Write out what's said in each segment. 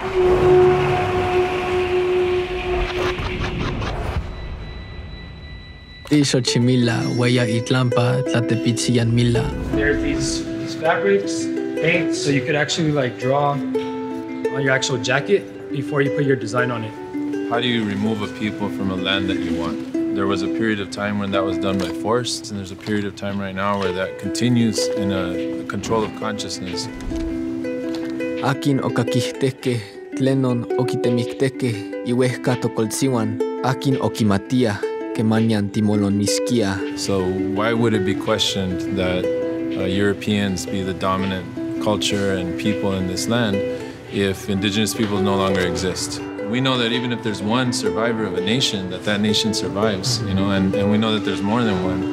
There's these fabrics, paints, so you could actually like draw on your actual jacket before you put your design on it. How do you remove a people from a land that you want? There was a period of time when that was done by force, and there's a period of time right now where that continues in a control of consciousness. Akin okakihteke, tlenon okitemikhteke, iwehka tokoltziwan, akin okimatia, kemanyan timoloniskia. So why would it be questioned that Europeans be the dominant culture and people in this land if indigenous people no longer exist? We know that even if there's one survivor of a nation, that nation survives, you know, and we know that there's more than one.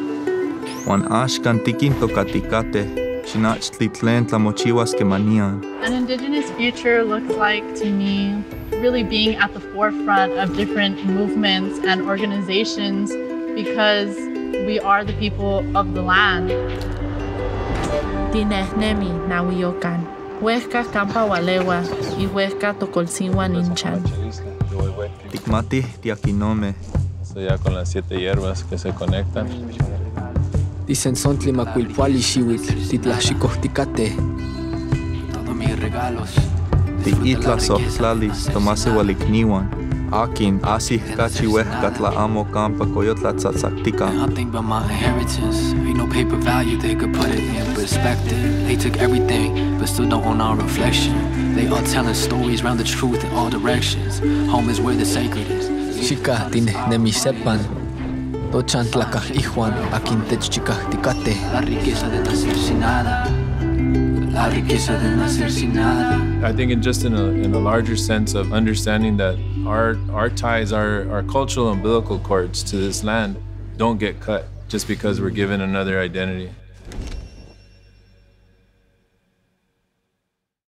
An indigenous future looks like, to me, really being at the forefront of different movements and organizations because we are the people of the land. Tinehnemi nahuiocan. Huesca campa walewa y huesca tocolciwa ninchan. Tikmati tiakinome. So ya con las 7 hierbas que se conectan. Dicen sontli macuilpuali xihuitl, titlaxicojticate. Todos mis regalos. Tiitla sohtlalis tomase walikniwan. Akin Xiuhtezcatl Anahuacalmecac koyotla tzatzaktika. Nothing but my inheritance. Ain't no paper value, they could put it in perspective. They took everything, but still don't own our reflection. They are telling stories around the truth in all directions. Home is where the sacred is. Chica tinehnemih sepan. Tochantlakaj ijuan akin techchikajticate. La riqueza de nacer sin nada. La riqueza de nacer sin nada. I think in a larger sense of understanding that our ties, our cultural umbilical cords to this land don't get cut just because we're given another identity.